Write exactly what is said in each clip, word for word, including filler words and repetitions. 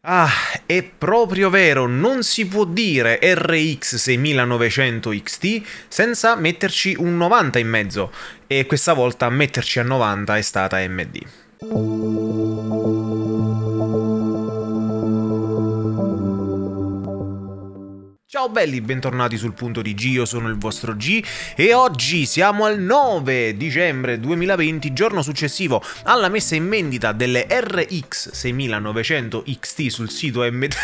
Ah, è proprio vero, non si può dire R X seixmilanovecento X T senza metterci un novanta in mezzo, e questa volta a metterci a novanta è stata A M D. Ciao belli, bentornati sul punto di G, io sono il vostro G e oggi siamo al nove dicembre duemilaventi, giorno successivo alla messa in vendita delle R X seixmilanovecento X T sul sito A M D.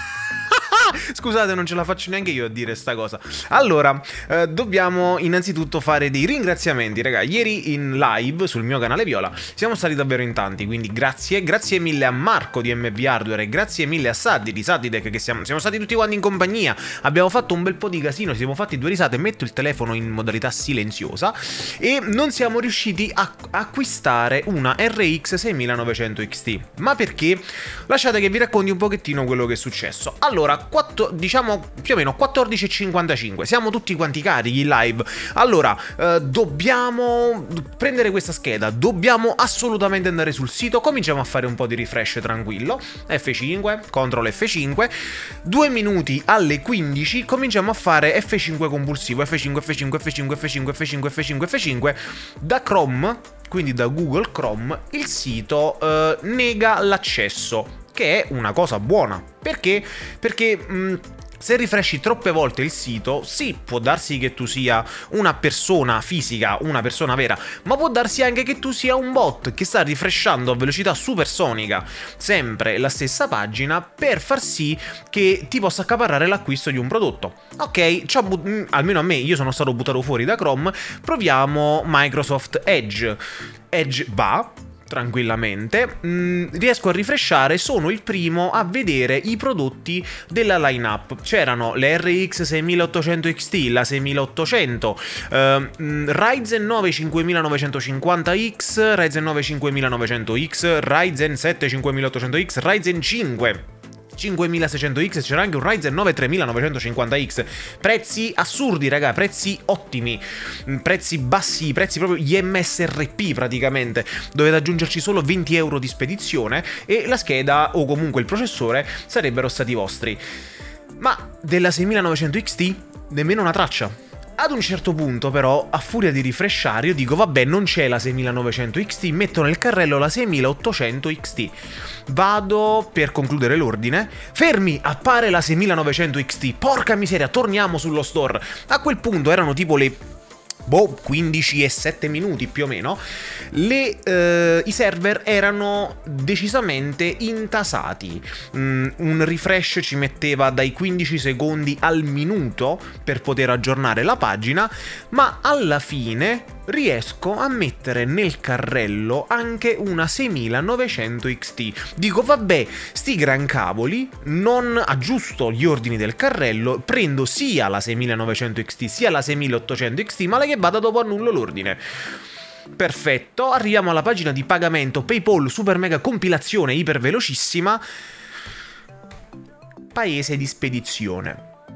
Scusate, non ce la faccio neanche io a dire sta cosa. Allora, eh, dobbiamo innanzitutto fare dei ringraziamenti, raga. Ieri in live sul mio canale Viola siamo stati davvero in tanti, quindi grazie. Grazie mille a Marco di M V Hardware e grazie mille a Saddi di Sadditech, che siamo, siamo stati tutti quanti in compagnia. Abbiamo fatto un bel po' di casino, ci siamo fatti due risate. Metto il telefono in modalità silenziosa e non siamo riusciti a acquistare una R X seixmilanovecento X T. Ma perché? Lasciate che vi racconti un pochettino quello che è successo. Allora, quattro, diciamo più o meno quattordici e cinquantacinque, siamo tutti quanti carichi in live. Allora, eh, dobbiamo prendere questa scheda, dobbiamo assolutamente andare sul sito, cominciamo a fare un po' di refresh tranquillo, F cinque, control F cinque, due minuti alle quindici cominciamo a fare F cinque compulsivo, F cinque, F cinque, F cinque, F cinque, F cinque, F cinque, F cinque, da Chrome, quindi da Google Chrome, il sito eh, nega l'accesso, che è una cosa buona. Perché? Perché mh, se rifreshi troppe volte il sito, sì, può darsi che tu sia una persona fisica, una persona vera, ma può darsi anche che tu sia un bot che sta rifreshando a velocità supersonica sempre la stessa pagina per far sì che ti possa accaparrare l'acquisto di un prodotto. Ok, almeno a me, io sono stato buttato fuori da Chrome, proviamo Microsoft Edge. Edge va tranquillamente, mm, riesco a rifreshare, sono il primo a vedere i prodotti della lineup. C'erano le R X seixmilaottocento X T, la seixmilaottocento, eh, Ryzen nove cinquemilanovecentoscinquanta X, Ryzen nove cinquemilanovecento X, Ryzen sette cinquemilaottocento X, Ryzen cinque cinquemilaseicento X, c'era anche un Ryzen nove tremilanovecentocinquanta X. Prezzi assurdi, raga, prezzi ottimi, prezzi bassi, prezzi proprio gli M S R P praticamente. Dovete aggiungerci solo venti euro di spedizione e la scheda o comunque il processore sarebbero stati vostri. Ma della seixmilanovecento X T nemmeno una traccia. Ad un certo punto però, a furia di rifreshare, io dico vabbè, non c'è la seixmilanovecento X T, metto nel carrello la seixmilaottocento X T. Vado per concludere l'ordine, fermi, appare la seixmilanovecento X T, porca miseria, torniamo sullo store. A quel punto erano tipo le boh, quindici e sette minuti più o meno, le, eh, i server erano decisamente intasati. Mm, un refresh ci metteva dai quindici secondi al minuto per poter aggiornare la pagina, ma alla fine riesco a mettere nel carrello anche una seixmilanovecento X T. Dico vabbè, sti gran cavoli, non aggiusto gli ordini del carrello, prendo sia la seixmilanovecento X T sia la seixmilaottocento X T, ma che vada, dopo annullo l'ordine. Perfetto, arriviamo alla pagina di pagamento PayPal, super mega compilazione iper velocissima, paese di spedizione.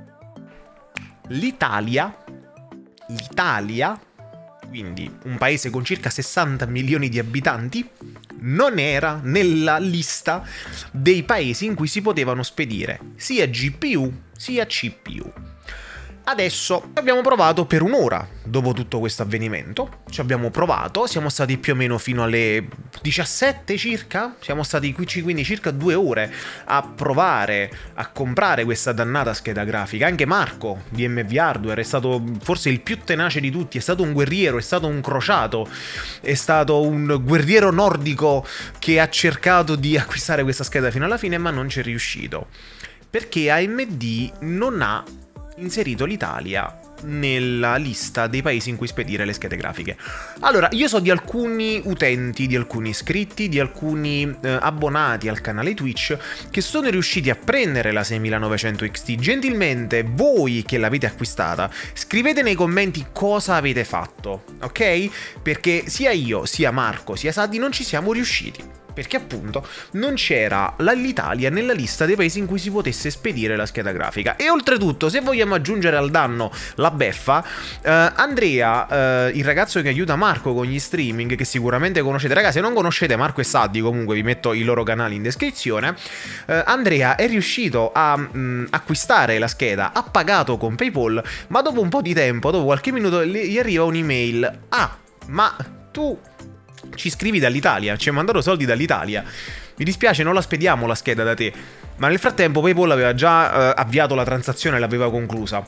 L'Italia, l'Italia, quindi un paese con circa sessanta milioni di abitanti, non era nella lista dei paesi in cui si potevano spedire sia G P U sia C P U. Adesso abbiamo provato per un'ora, dopo tutto questo avvenimento, ci abbiamo provato, siamo stati più o meno fino alle diciassette circa, siamo stati qui quindi circa due ore a provare a comprare questa dannata scheda grafica. Anche Marco di M V Hardware è stato forse il più tenace di tutti, è stato un guerriero, è stato un crociato, è stato un guerriero nordico che ha cercato di acquistare questa scheda fino alla fine, ma non ci è riuscito, perché A M D non ha inserito l'Italia nella lista dei paesi in cui spedire le schede grafiche. Allora, io so di alcuni utenti, di alcuni iscritti, di alcuni eh, abbonati al canale Twitch che sono riusciti a prendere la seixmilanovecento X T. Gentilmente, voi che l'avete acquistata, scrivete nei commenti cosa avete fatto, ok? Perché sia io, sia Marco, sia Saddi non ci siamo riusciti. perché appunto non c'era l'Italia nella lista dei paesi in cui si potesse spedire la scheda grafica. E oltretutto, se vogliamo aggiungere al danno la beffa, eh, Andrea, eh, il ragazzo che aiuta Marco con gli streaming, che sicuramente conoscete, ragazzi, se non conoscete Marco e Saddi, comunque vi metto i loro canali in descrizione, eh, Andrea è riuscito a mh, acquistare la scheda, ha pagato con PayPal, ma dopo un po' di tempo, dopo qualche minuto, gli arriva un'email: ah, ma tu ci scrivi dall'Italia, ci hai mandato soldi dall'Italia, mi dispiace, non la spediamo la scheda da te. Ma nel frattempo PayPal aveva già eh, avviato la transazione e l'aveva conclusa.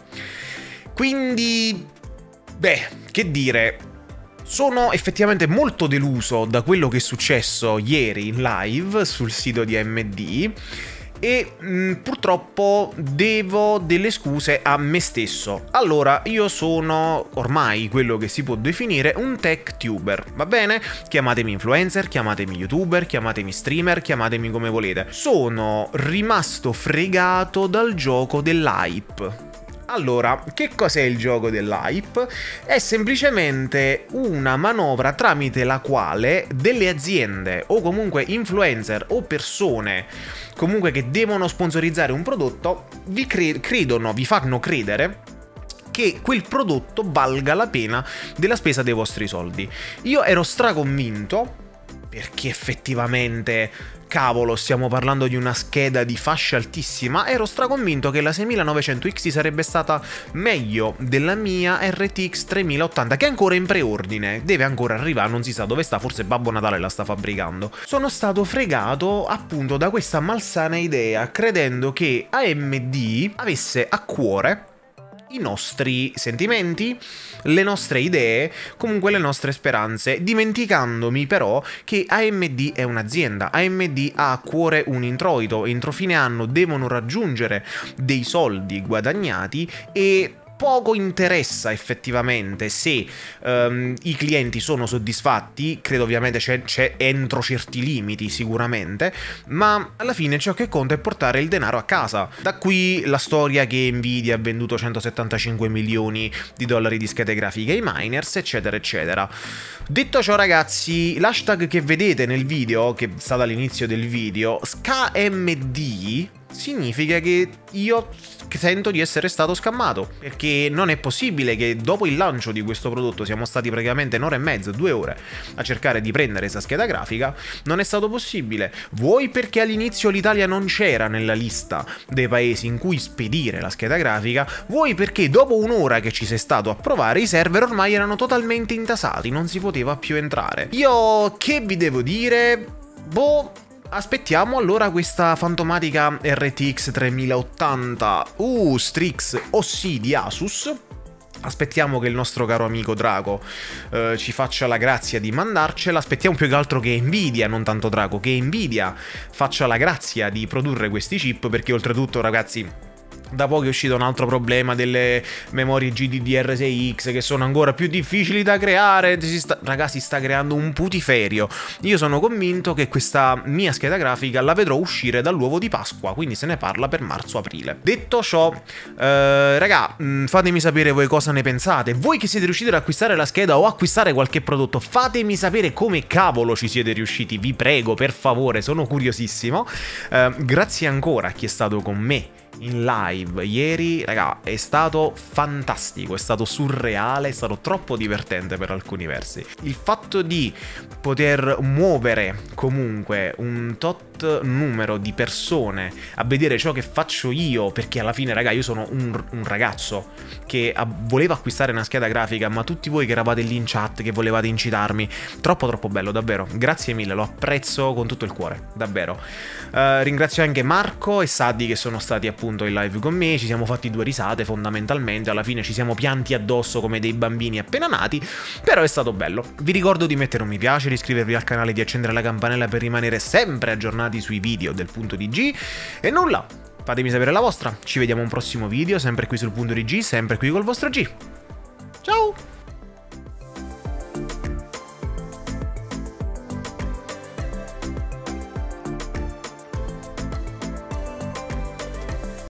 Quindi, beh, che dire, sono effettivamente molto deluso da quello che è successo ieri in live sul sito di A M D. E mh, purtroppo devo delle scuse a me stesso. Allora, io sono ormai quello che si può definire un tech tuber, va bene? Chiamatemi influencer, chiamatemi youtuber, chiamatemi streamer, chiamatemi come volete. Sono rimasto fregato dal gioco dell'hype. Allora, che cos'è il gioco dell'hype? È semplicemente una manovra tramite la quale delle aziende o comunque influencer o persone comunque che devono sponsorizzare un prodotto vi cre- credono, vi fanno credere che quel prodotto valga la pena della spesa dei vostri soldi. Io ero straconvinto, perché effettivamente, cavolo, stiamo parlando di una scheda di fascia altissima, ero straconvinto che la sesimilanovecento X T sarebbe stata meglio della mia R T X tremila ottanta, che è ancora in preordine, deve ancora arrivare, non si sa dove sta, forse Babbo Natale la sta fabbricando. Sono stato fregato appunto da questa malsana idea, credendo che A M D avesse a cuore i nostri sentimenti, le nostre idee, comunque le nostre speranze, dimenticandomi però che A M D è un'azienda, A M D ha a cuore un introito, entro fine anno devono raggiungere dei soldi guadagnati e poco interessa effettivamente se um, i clienti sono soddisfatti, credo ovviamente c'è, c'è entro certi limiti sicuramente, ma alla fine ciò che conta è portare il denaro a casa. Da qui la storia che Nvidia ha venduto centosettantacinque milioni di dollari di schede grafiche ai miners, eccetera eccetera. Detto ciò ragazzi, l'hashtag che vedete nel video, che sta dall'inizio del video, S K M D, significa che io sento di essere stato scammato, perché non è possibile che dopo il lancio di questo prodotto siamo stati praticamente un'ora e mezza, due ore a cercare di prendere questa scheda grafica. Non è stato possibile, vuoi perché all'inizio l'Italia non c'era nella lista dei paesi in cui spedire la scheda grafica, vuoi perché dopo un'ora che ci sei stato a provare i server ormai erano totalmente intasati, non si poteva più entrare. Io che vi devo dire? Boh, aspettiamo allora questa fantomatica R T X tremila ottanta uh, Strix O sì di Asus. Aspettiamo che il nostro caro amico Draco eh, ci faccia la grazia di mandarcela. Aspettiamo più che altro che Nvidia, non tanto Draco, che Nvidia faccia la grazia di produrre questi chip, perché oltretutto ragazzi, da poco è uscito un altro problema delle memorie G D D R sei X che sono ancora più difficili da creare. Si sta, ragazzi, sta creando un putiferio. Io sono convinto che questa mia scheda grafica la vedrò uscire dall'uovo di Pasqua, quindi se ne parla per marzo-aprile. Detto ciò, eh, raga, mh, fatemi sapere voi cosa ne pensate. Voi che siete riusciti ad acquistare la scheda o acquistare qualche prodotto, fatemi sapere come cavolo ci siete riusciti, vi prego, per favore, sono curiosissimo. Eh, grazie ancora a chi è stato con me in live ieri, raga, è stato fantastico, è stato surreale, è stato troppo divertente per alcuni versi. Il fatto di poter muovere comunque un tot numero di persone a vedere ciò che faccio io, perché alla fine, raga, io sono un, un ragazzo che voleva acquistare una scheda grafica, ma tutti voi che eravate lì in chat, che volevate incitarmi, troppo troppo bello, davvero, grazie mille, lo apprezzo con tutto il cuore, davvero. Uh, ringrazio anche Marco e Saddi che sono stati appunto in live con me, ci siamo fatti due risate fondamentalmente, alla fine ci siamo pianti addosso come dei bambini appena nati, però è stato bello. Vi ricordo di mettere un mi piace, di iscrivervi al canale, di accendere la campanella per rimanere sempre aggiornati sui video del Punto di G, e nulla, fatemi sapere la vostra, ci vediamo a un prossimo video, sempre qui sul Punto di G, sempre qui col vostro G. Ciao!